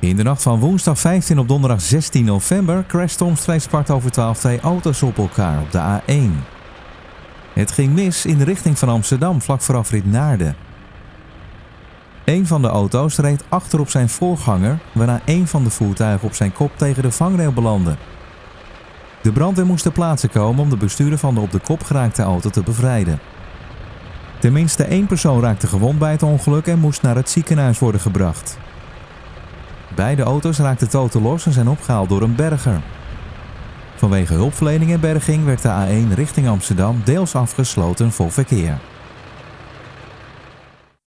In de nacht van woensdag 15 op donderdag 16 november crashten omstreeks 12:15 twee auto's op elkaar op de A1. Het ging mis in de richting van Amsterdam, vlak voor afrit Naarden. Een van de auto's reed achter op zijn voorganger, waarna een van de voertuigen op zijn kop tegen de vangrail belandde. De brandweer moest ter plaatse komen om de bestuurder van de op de kop geraakte auto te bevrijden. Tenminste één persoon raakte gewond bij het ongeluk en moest naar het ziekenhuis worden gebracht. Beide auto's raakten totaal los en zijn opgehaald door een berger. Vanwege hulpverlening en berging werd de A1 richting Amsterdam deels afgesloten voor verkeer.